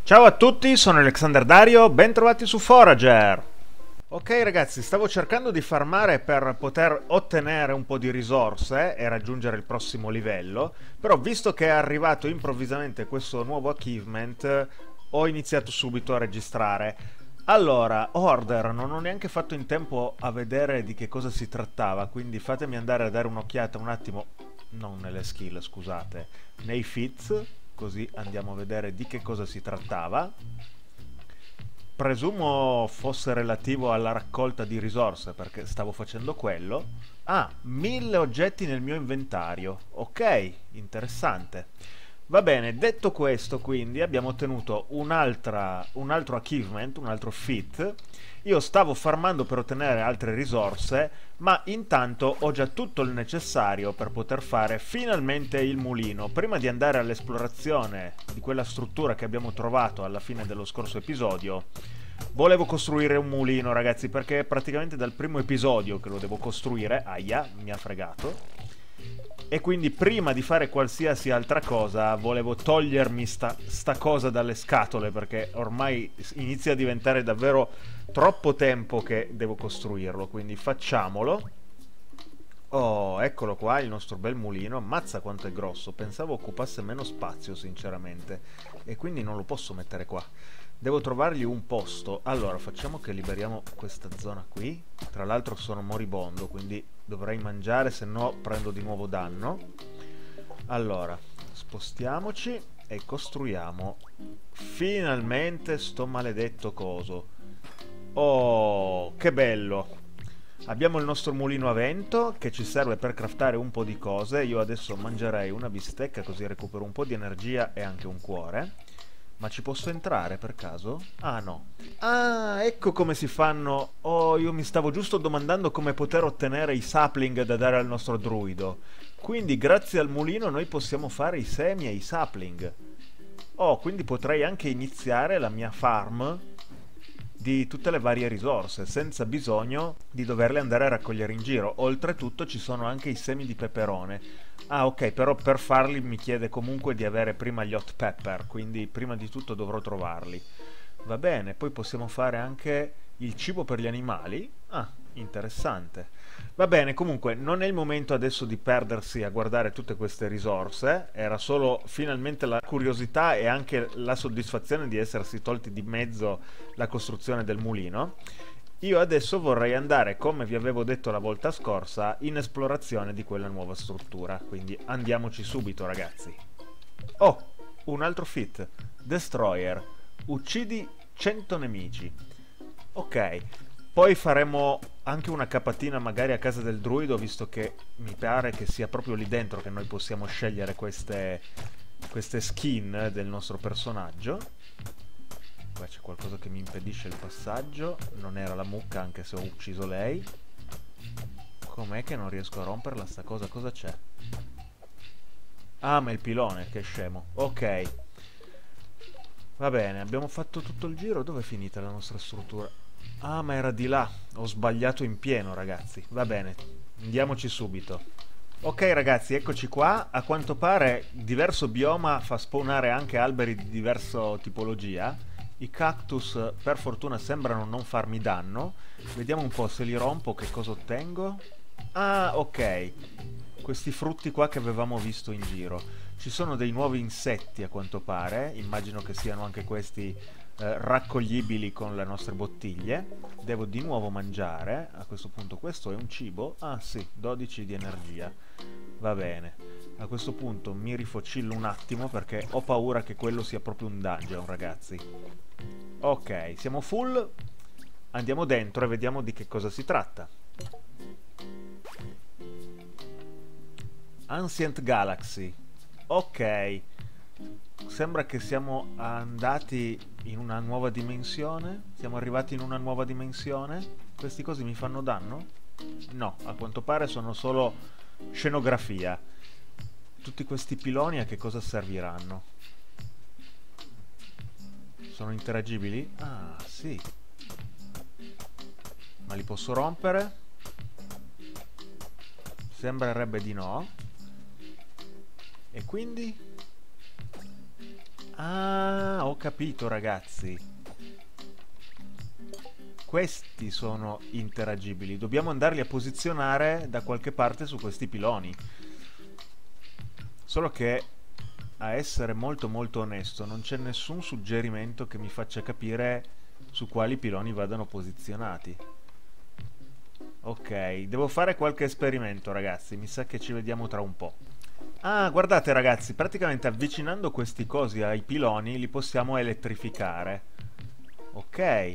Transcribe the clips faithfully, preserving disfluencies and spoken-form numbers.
Ciao a tutti, sono Alexander Dario, bentrovati su Forager. Ok ragazzi, stavo cercando di farmare per poter ottenere un po' di risorse e raggiungere il prossimo livello, però visto che è arrivato improvvisamente questo nuovo achievement, ho iniziato subito a registrare. Allora, Order, non ho neanche fatto in tempo a vedere di che cosa si trattava, quindi fatemi andare a dare un'occhiata un attimo, non nelle skill, scusate, nei feats, così andiamo a vedere di che cosa si trattava. Presumo fosse relativo alla raccolta di risorse, perché stavo facendo quello. Ah, mille oggetti nel mio inventario. Ok, interessante. Va bene, detto questo, quindi abbiamo ottenuto un'altra, un altro achievement, un altro feat. Io stavo farmando per ottenere altre risorse, ma intanto ho già tutto il necessario per poter fare finalmente il mulino. Prima di andare all'esplorazione di quella struttura che abbiamo trovato alla fine dello scorso episodio, volevo costruire un mulino, ragazzi, perché praticamente dal primo episodio che lo devo costruire, aia, mi ha fregato. E quindi prima di fare qualsiasi altra cosa volevo togliermi sta, sta cosa dalle scatole, perché ormai inizia a diventare davvero troppo tempo che devo costruirlo, quindi facciamolo. Oh, eccolo qua il nostro bel mulino. Ammazza quanto è grosso, pensavo occupasse meno spazio sinceramente, e quindi non lo posso mettere qua. Devo trovargli un posto. Allora, facciamo che liberiamo questa zona qui. Tra l'altro sono moribondo, quindi dovrei mangiare, se no prendo di nuovo danno. Allora, spostiamoci e costruiamo finalmente sto maledetto coso. Oh, che bello! Abbiamo il nostro mulino a vento che ci serve per craftare un po' di cose. Io adesso mangerei una bistecca così recupero un po' di energia e anche un cuore. Ma ci posso entrare per caso? Ah no. Ah, ecco come si fanno. Oh, io mi stavo giusto domandando come poter ottenere i sapling da dare al nostro druido. Quindi grazie al mulino noi possiamo fare i semi e i sapling. Oh, quindi potrei anche iniziare la mia farm di tutte le varie risorse senza bisogno di doverle andare a raccogliere in giro. Oltretutto ci sono anche i semi di peperone. Ah ok, però per farli mi chiede comunque di avere prima gli hot pepper, quindi prima di tutto dovrò trovarli. Va bene, poi possiamo fare anche il cibo per gli animali. Ah, interessante. Va bene, comunque non è il momento adesso di perdersi a guardare tutte queste risorse, era solo finalmente la curiosità e anche la soddisfazione di essersi tolti di mezzo la costruzione del mulino. Io adesso vorrei andare, come vi avevo detto la volta scorsa, in esplorazione di quella nuova struttura, quindi andiamoci subito ragazzi. Oh, un altro feat, Destroyer, uccidi cento nemici. Ok. Poi faremo anche una capatina magari a casa del druido, visto che mi pare che sia proprio lì dentro che noi possiamo scegliere queste, queste skin del nostro personaggio. Qua c'è qualcosa che mi impedisce il passaggio. Non era la mucca, anche se ho ucciso lei. Com'è che non riesco a romperla sta cosa? Cosa c'è? Ah, ma è il pilone, che scemo. Ok. Va bene, abbiamo fatto tutto il giro. Dove è finita la nostra struttura? Ah, ma era di là. Ho sbagliato in pieno, ragazzi. Va bene, andiamoci subito. Ok, ragazzi, eccoci qua. A quanto pare diverso bioma fa spawnare anche alberi di diversa tipologia. I cactus, per fortuna, sembrano non farmi danno. Vediamo un po' se li rompo, che cosa ottengo. Ah, ok. Questi frutti qua che avevamo visto in giro. Ci sono dei nuovi insetti, a quanto pare. Immagino che siano anche questi Eh, raccoglibili con le nostre bottiglie. Devo di nuovo mangiare. A questo punto questo è un cibo. Ah sì, dodici di energia. Va bene. A questo punto mi rifocillo un attimo perché ho paura che quello sia proprio un dungeon, ragazzi. Ok, siamo full. Andiamo dentro e vediamo di che cosa si tratta. Ancient Galaxy. Ok. Sembra che siamo andati in una nuova dimensione. Siamo arrivati in una nuova dimensione. Questi cosi mi fanno danno? No, a quanto pare sono solo scenografia. Tutti questi piloni a che cosa serviranno? Sono interagibili? Ah, sì. Ma li posso rompere? Sembrerebbe di no. E quindi? Ah, ho capito, ragazzi. Questi sono interagibili. Dobbiamo andarli a posizionare da qualche parte su questi piloni. Solo che, a essere molto molto onesto, non c'è nessun suggerimento che mi faccia capire su quali piloni vadano posizionati. Ok, devo fare qualche esperimento, ragazzi. Mi sa che ci vediamo tra un po'. Ah, guardate, ragazzi, praticamente avvicinando questi cosi ai piloni li possiamo elettrificare. Ok.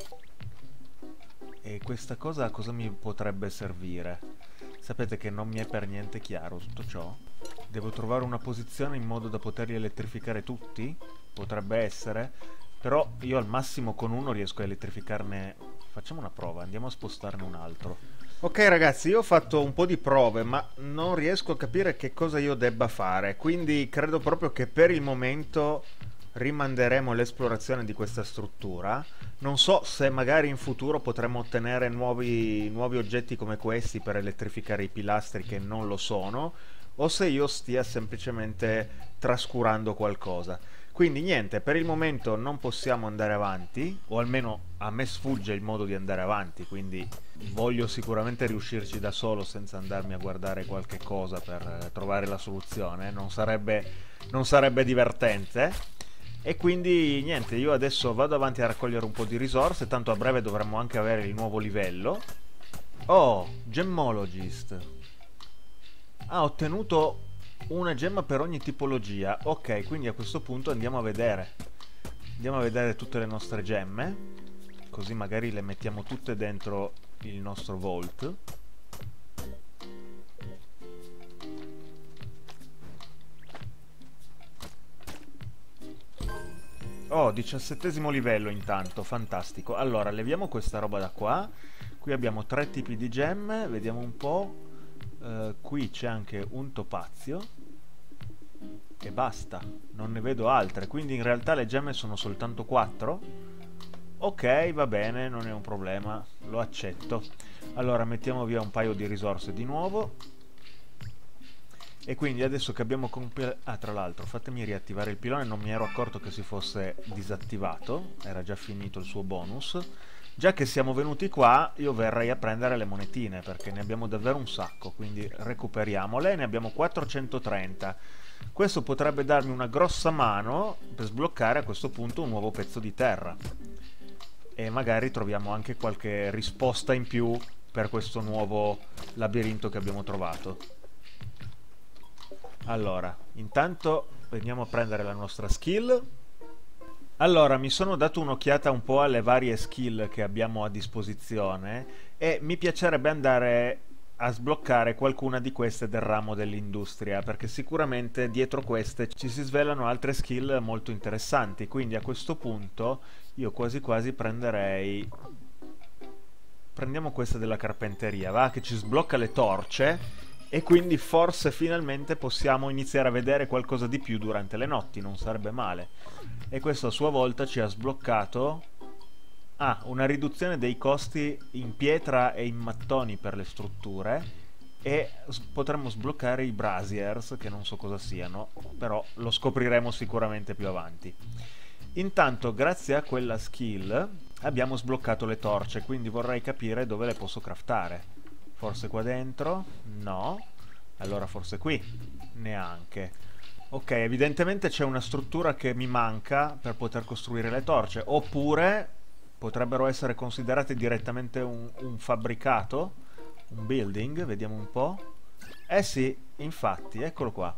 E questa cosa a cosa mi potrebbe servire? Sapete che non mi è per niente chiaro tutto ciò. Devo trovare una posizione in modo da poterli elettrificare tutti? Potrebbe essere. Però io al massimo con uno riesco a elettrificarne... Facciamo una prova, andiamo a spostarne un altro. Ok, ragazzi, io ho fatto un po' di prove, ma non riesco a capire che cosa io debba fare. Quindi credo proprio che per il momento rimanderemo l'esplorazione di questa struttura. Non so se magari in futuro potremo ottenere nuovi, nuovi oggetti come questi per elettrificare i pilastri che non lo sono, o se io stia semplicemente trascurando qualcosa. Quindi niente, per il momento non possiamo andare avanti, o almeno a me sfugge il modo di andare avanti, quindi voglio sicuramente riuscirci da solo senza andarmi a guardare qualche cosa per trovare la soluzione, non sarebbe, non sarebbe divertente. E quindi niente, io adesso vado avanti a raccogliere un po' di risorse, tanto a breve dovremmo anche avere il nuovo livello. Oh, Gemmologist. Ha ottenuto una gemma per ogni tipologia. Ok, quindi a questo punto andiamo a vedere. Andiamo a vedere tutte le nostre gemme, così magari le mettiamo tutte dentro il nostro vault. Oh, diciassettesimo livello intanto, fantastico. Allora, leviamo questa roba da qua. Qui abbiamo tre tipi di gemme, vediamo un po'. Uh, qui c'è anche un topazio. E basta, non ne vedo altre. Quindi in realtà le gemme sono soltanto quattro. Ok, va bene, non è un problema, lo accetto. Allora, mettiamo via un paio di risorse di nuovo. E quindi adesso che abbiamo compilato... Ah, tra l'altro, fatemi riattivare il pilone, non mi ero accorto che si fosse disattivato, era già finito il suo bonus. Già che siamo venuti qua, io verrei a prendere le monetine, perché ne abbiamo davvero un sacco, quindi recuperiamole, ne abbiamo quattrocentotrenta. Questo potrebbe darmi una grossa mano per sbloccare a questo punto un nuovo pezzo di terra. E magari troviamo anche qualche risposta in più per questo nuovo labirinto che abbiamo trovato. Allora, intanto veniamo a prendere la nostra skill. Allora, mi sono dato un'occhiata un po' alle varie skill che abbiamo a disposizione e mi piacerebbe andare a sbloccare qualcuna di queste del ramo dell'industria, perché sicuramente dietro queste ci si svelano altre skill molto interessanti. Quindi a questo punto io quasi quasi prenderei... Prendiamo questa della carpenteria, va? Che ci sblocca le torce. E quindi forse finalmente possiamo iniziare a vedere qualcosa di più durante le notti, non sarebbe male. E questo a sua volta ci ha sbloccato... Ah, una riduzione dei costi in pietra e in mattoni per le strutture. E potremmo sbloccare i brasiers, che non so cosa siano, però lo scopriremo sicuramente più avanti. Intanto, grazie a quella skill, abbiamo sbloccato le torce, quindi vorrei capire dove le posso craftare. Forse qua dentro? No. Allora forse qui? Neanche. Ok, evidentemente c'è una struttura che mi manca per poter costruire le torce. Oppure potrebbero essere considerate direttamente un, un fabbricato, un building, vediamo un po'. Eh sì, infatti, eccolo qua.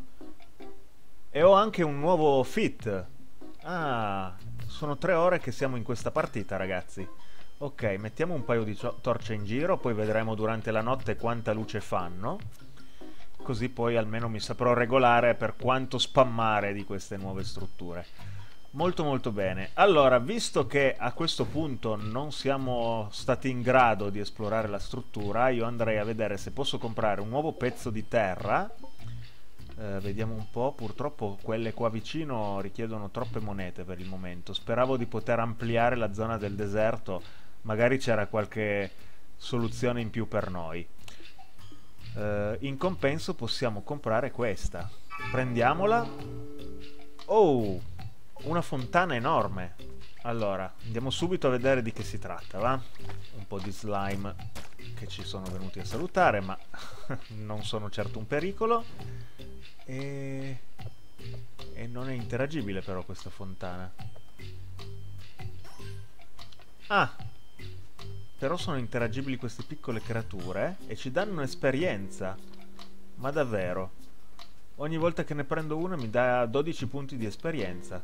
E ho anche un nuovo fit. Ah, sono tre ore che siamo in questa partita, ragazzi. Ok, mettiamo un paio di torce in giro, poi vedremo durante la notte quanta luce fanno. Così poi almeno mi saprò regolare per quanto spammare di queste nuove strutture. Molto molto bene. Allora, visto che a questo punto non siamo stati in grado di esplorare la struttura, io andrei a vedere se posso comprare un nuovo pezzo di terra. Eh, vediamo un po', purtroppo quelle qua vicino richiedono troppe monete per il momento. Speravo di poter ampliare la zona del deserto, magari c'era qualche soluzione in più per noi. Eh, in compenso possiamo comprare questa. Prendiamola. Oh! una fontana enorme. Allora, andiamo subito a vedere di che si tratta, va? Un po' di slime che ci sono venuti a salutare, ma non sono certo un pericolo. E... e non è interagibile però questa fontana. Ah! Però sono interagibili queste piccole creature e ci danno un'esperienza. Ma davvero? Ogni volta che ne prendo una mi dà dodici punti di esperienza.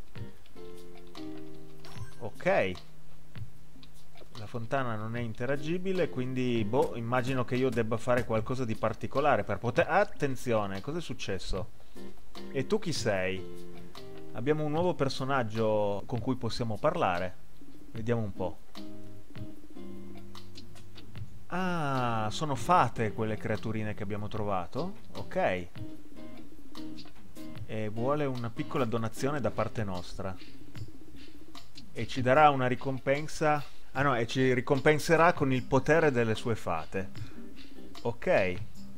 Ok. La fontana non è interagibile, quindi boh, immagino che io debba fare qualcosa di particolare per poter... Attenzione, cos'è successo? E tu chi sei? Abbiamo un nuovo personaggio con cui possiamo parlare. Vediamo un po'. Ah, sono fate quelle creaturine che abbiamo trovato. Ok. E vuole una piccola donazione da parte nostra. E ci darà una ricompensa. Ah no, e ci ricompenserà con il potere delle sue fate. Ok.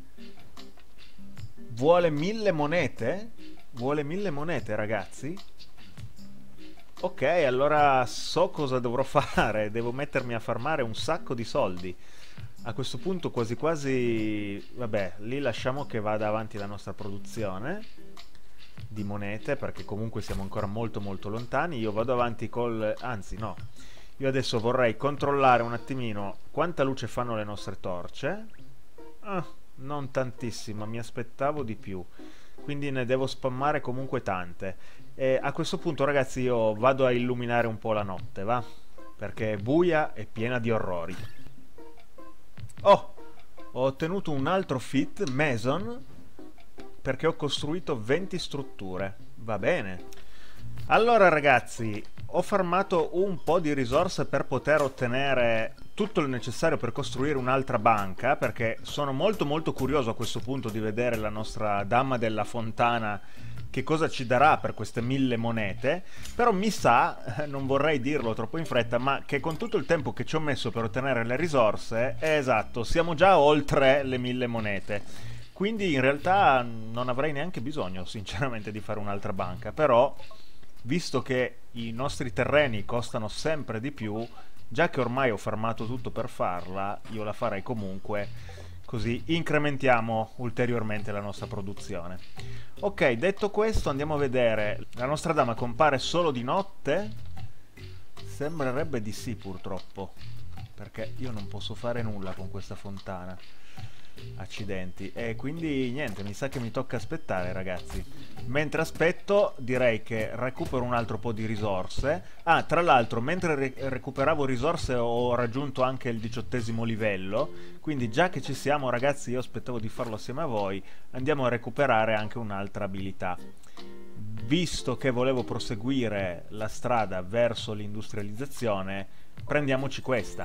Vuole mille monete? Vuole mille monete, ragazzi? Ok, allora so cosa dovrò fare. Devo mettermi a farmare un sacco di soldi. A questo punto quasi quasi... Vabbè, lì lasciamo che vada avanti la nostra produzione di monete, perché comunque siamo ancora molto molto lontani. Io vado avanti col... Anzi, no. Io adesso vorrei controllare un attimino quanta luce fanno le nostre torce. Ah, non tantissima, mi aspettavo di più. Quindi ne devo spammare comunque tante. E a questo punto, ragazzi, io vado a illuminare un po' la notte, va? Perché è buia e piena di orrori. Oh! Ho ottenuto un altro feat, Mason, perché ho costruito venti strutture. Va bene. Allora, ragazzi, ho farmato un po' di risorse per poter ottenere tutto il necessario per costruire un'altra banca, perché sono molto molto curioso a questo punto di vedere la nostra dama della fontana che cosa ci darà per queste mille monete. Però mi sa, non vorrei dirlo troppo in fretta, ma che con tutto il tempo che ci ho messo per ottenere le risorse, è esatto, siamo già oltre le mille monete. Quindi in realtà non avrei neanche bisogno sinceramente di fare un'altra banca, però visto che i nostri terreni costano sempre di più, già che ormai ho farmato tutto per farla, io la farei comunque, così incrementiamo ulteriormente la nostra produzione. Ok, detto questo andiamo a vedere. La nostra dama compare solo di notte? Sembrerebbe di sì, purtroppo, perché io non posso fare nulla con questa fontana. Accidenti. E quindi niente, mi sa che mi tocca aspettare, ragazzi. Mentre aspetto direi che recupero un altro po' di risorse. Ah, tra l'altro, mentre re recuperavo risorse ho raggiunto anche il diciottesimo livello, quindi già che ci siamo, ragazzi, io aspettavo di farlo assieme a voi, andiamo a recuperare anche un'altra abilità. Visto che volevo proseguire la strada verso l'industrializzazione, prendiamoci questa.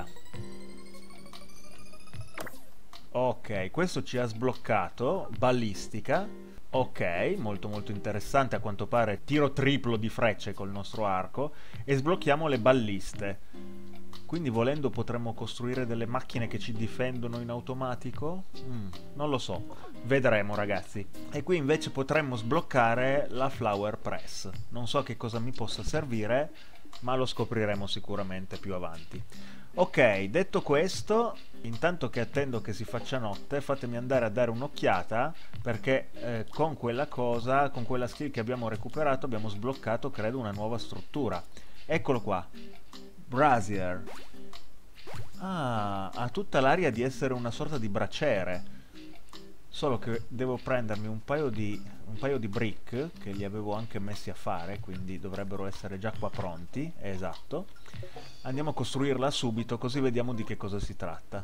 Ok, questo ci ha sbloccato ballistica. Ok, molto molto interessante, a quanto pare tiro triplo di frecce col nostro arco. E sblocchiamo le balliste. Quindi volendo potremmo costruire delle macchine che ci difendono in automatico? Mm, non lo so, vedremo, ragazzi. E qui invece potremmo sbloccare la flower press. Non so che cosa mi possa servire, ma lo scopriremo sicuramente più avanti. Ok, detto questo, intanto che attendo che si faccia notte, fatemi andare a dare un'occhiata, perché eh, con quella cosa, con quella skill che abbiamo recuperato, abbiamo sbloccato, credo, una nuova struttura. Eccolo qua. Brazier. Ah, ha tutta l'aria di essere una sorta di braciere. Solo che devo prendermi un paio di, un paio di brick, che li avevo anche messi a fare, quindi dovrebbero essere già qua pronti. Esatto. Andiamo a costruirla subito, così vediamo di che cosa si tratta.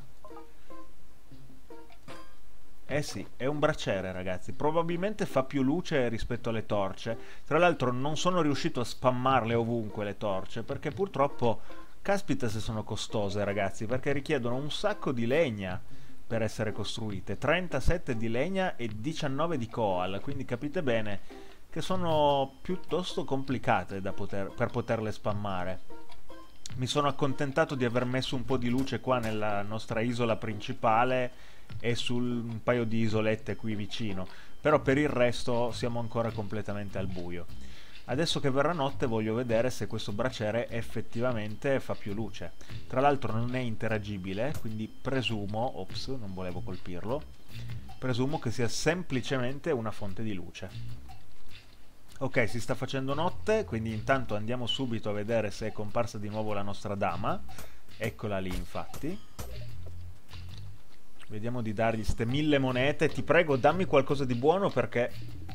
Eh sì, è un braciere, ragazzi. Probabilmente fa più luce rispetto alle torce. Tra l'altro non sono riuscito a spammarle ovunque le torce, perché purtroppo, caspita se sono costose, ragazzi, perché richiedono un sacco di legna per essere costruite. trentasette di legna e diciannove di coal, quindi capite bene che sono piuttosto complicate da poter, per poterle spammare. Mi sono accontentato di aver messo un po' di luce qua nella nostra isola principale e su un paio di isolette qui vicino, però per il resto siamo ancora completamente al buio. Adesso che verrà notte voglio vedere se questo braciere effettivamente fa più luce. Tra l'altro non è interagibile, quindi presumo, ops, non volevo colpirlo, presumo che sia semplicemente una fonte di luce. Ok, si sta facendo notte, quindi intanto andiamo subito a vedere se è comparsa di nuovo la nostra dama. Eccola lì, infatti. Vediamo di dargli ste mille monete. Ti prego, dammi qualcosa di buono perché...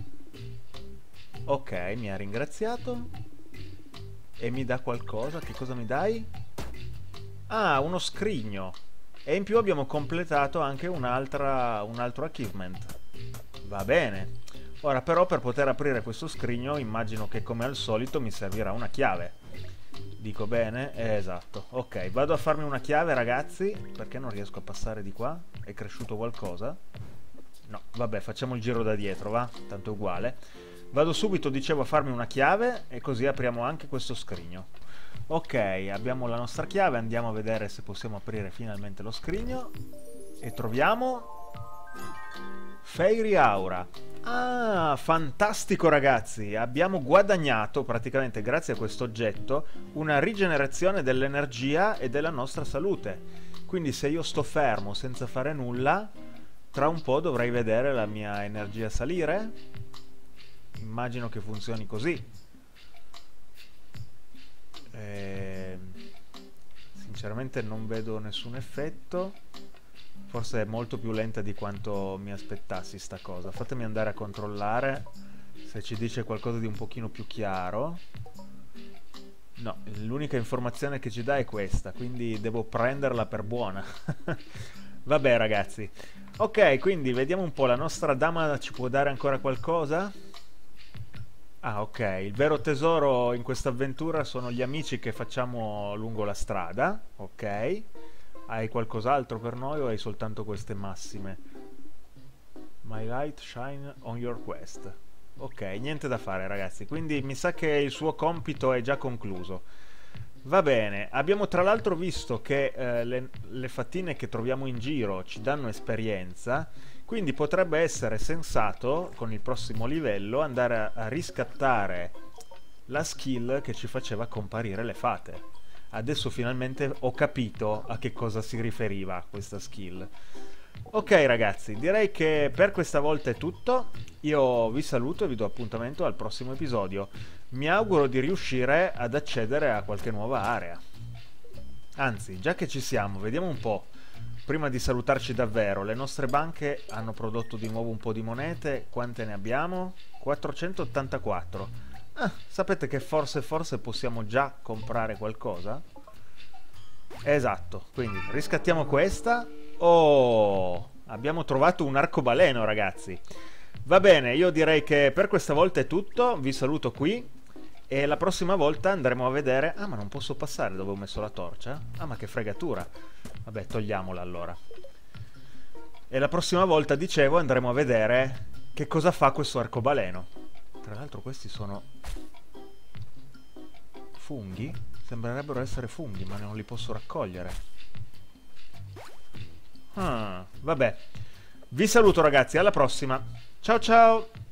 Ok, mi ha ringraziato. E mi dà qualcosa. Che cosa mi dai? Ah, uno scrigno. E in più abbiamo completato anche un'altra, un altro achievement. Va bene. Ora però per poter aprire questo scrigno immagino che come al solito mi servirà una chiave. Dico bene? Eh, esatto. Ok, vado a farmi una chiave, ragazzi. Perché non riesco a passare di qua? È cresciuto qualcosa? No, vabbè, facciamo il giro da dietro, va? Tanto è uguale. Vado subito, dicevo, a farmi una chiave e così apriamo anche questo scrigno. Ok, abbiamo la nostra chiave, andiamo a vedere se possiamo aprire finalmente lo scrigno. E troviamo... Fairy Aura. Ah, fantastico ragazzi, abbiamo guadagnato praticamente grazie a questo oggetto una rigenerazione dell'energia e della nostra salute. Quindi se io sto fermo senza fare nulla, tra un po' dovrei vedere la mia energia salire. Immagino che funzioni così. E... sinceramente non vedo nessun effetto. Forse è molto più lenta di quanto mi aspettassi sta cosa. Fatemi andare a controllare se ci dice qualcosa di un pochino più chiaro. No, l'unica informazione che ci dà è questa, quindi devo prenderla per buona. Vabbè ragazzi. Ok, quindi vediamo un po', la nostra dama ci può dare ancora qualcosa? Ah, ok, il vero tesoro in questa avventura sono gli amici che facciamo lungo la strada, ok? Hai qualcos'altro per noi o hai soltanto queste massime? My light shine on your quest. Ok, niente da fare ragazzi, quindi mi sa che il suo compito è già concluso. Va bene, abbiamo tra l'altro visto che eh, le, le fattine che troviamo in giro ci danno esperienza, quindi potrebbe essere sensato, con il prossimo livello, andare a, a riscattare la skill che ci faceva comparire le fate. Adesso finalmente ho capito a che cosa si riferiva questa skill. Ok ragazzi, direi che per questa volta è tutto. Io vi saluto e vi do appuntamento al prossimo episodio. Mi auguro di riuscire ad accedere a qualche nuova area. Anzi, già che ci siamo, vediamo un po'. Prima di salutarci davvero, le nostre banche hanno prodotto di nuovo un po' di monete. Quante ne abbiamo? quattrocentottantaquattro. Ah, sapete che forse forse possiamo già comprare qualcosa? Esatto, quindi riscattiamo questa. Oh, abbiamo trovato un arcobaleno ragazzi. Va bene, io direi che per questa volta è tutto. Vi saluto qui e la prossima volta andremo a vedere... Ah, ma non posso passare dove ho messo la torcia? Ah, ma che fregatura. Vabbè, togliamola allora. E la prossima volta, dicevo, andremo a vedere che cosa fa questo arcobaleno. Tra l'altro questi sono funghi? Sembrerebbero essere funghi, ma non li posso raccogliere. Ah, vabbè. Vi saluto ragazzi, alla prossima. Ciao ciao!